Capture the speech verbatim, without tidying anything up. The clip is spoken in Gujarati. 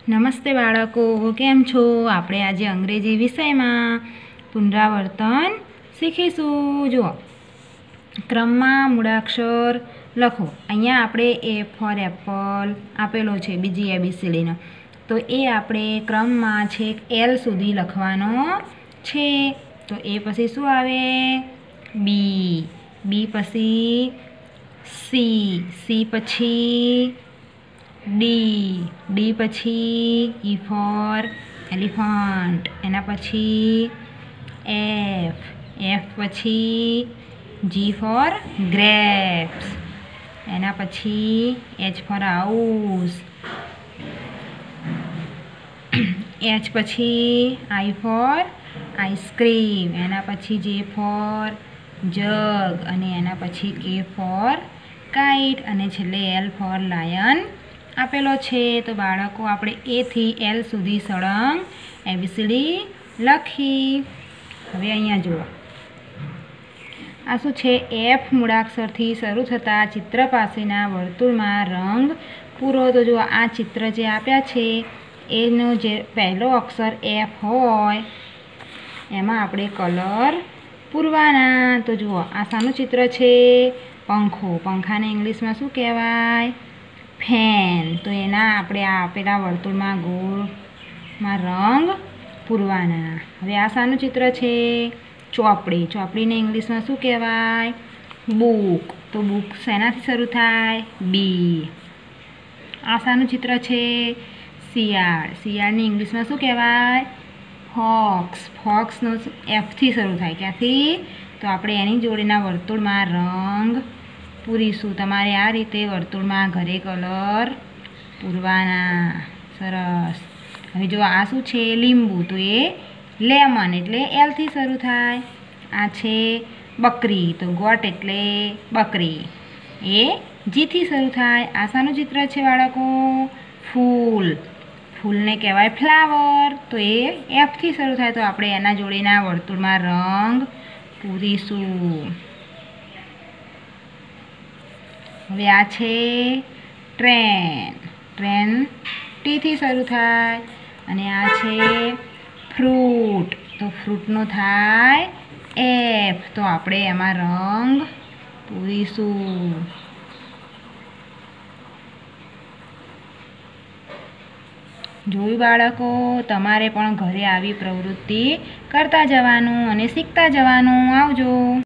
નમસ્તે બાળકો, કેમ છો? આપણે આજે અંગ્રેજી વિષયમાં પુનરાવર્તન શીખીશું. જુઓ, ક્રમમાં મૂળાક્ષર લખો. અહીંયા આપણે એ ફોર એપલ આપેલો છે, બીજી એબીસીડીનો. તો એ આપણે ક્રમમાં છેક એલ સુધી લખવાનો છે. તો એ પછી શું આવે? બી. બી પછી સી. સી પછી ડી. ડી પછી ઈ ફોર એલિફન્ટ. એના પછી એફ. એફ પછી જી ફોર ગ્રેપ્સ. એના પછી એચ ફોર હાઉસ. એચ પછી આઈ ફોર આઈસ્ક્રીમ. એના પછી જે ફોર જગ. અને એના પછી કે ફોર કાઇટ. અને છેલ્લે એલ ફોર લાયન આપેલો છે. તો બાળકો, આપણે એથી એલ સુધી સળંગ એબીસીડી લખી. હવે અહીંયા જુઓ, આ શું છે? એફ મૂળાક્ષરથી શરૂ થતા ચિત્ર પાસેના વર્તુળમાં રંગ પૂરો. તો જુઓ, આ ચિત્ર જે આપ્યા છે એનો જે પહેલો અક્ષર એફ હોય એમાં આપણે કલર પૂરવાના. તો જુઓ, આ શાનું ચિત્ર છે? પંખો. પંખાને ઇંગ્લિશમાં શું કહેવાય? ફેન. તો એના આપણે આ આપેલા વર્તુળમાં ગોળમાં રંગ પૂરવાના. હવે આ શાનું ચિત્ર છે? ચોપડી. ચોપડીને ઇંગ્લિશમાં શું કહેવાય? બુક. તો બુક શેનાથી શરૂ થાય? બી. આ શાનું ચિત્ર છે? શિયાળ. શિયાળને ઇંગ્લિશમાં શું કહેવાય? ફોક્સ. ફોક્સનો એફથી શરૂ થાય. ક્યાંથી? તો આપણે એની જોડેના વર્તુળમાં રંગ પૂરીશું. તમારે આ રીતે વર્તુળમાં ઘરે કલર પૂરવાના. સરસ. હવે જો આ શું છે? લીંબુ. તો એ લેમન એટલે એલથી શરૂ થાય. આ છે બકરી. તો ગોટ એટલે બકરી, એ જીથી શરૂ થાય. આ શાનું ચિત્ર છે બાળકો? ફૂલ. ફૂલને કહેવાય ફ્લાવર. તો એ એફથી શરૂ થાય. તો આપણે એના જોડેના વર્તુળમાં રંગ પૂરીશું. હવે આ છે ટ્રેન. ટ્રેન ટીથી શરૂ થાય. અને આ છે ફ્રૂટ. તો ફ્રૂટનો થાય એફ. તો આપણે એમાં રંગ પૂરીશું. જોયું બાળકો? તમારે પણ ઘરે આવી પ્રવૃત્તિ કરતા જવાનું અને શીખતા જવાનું. આવજો.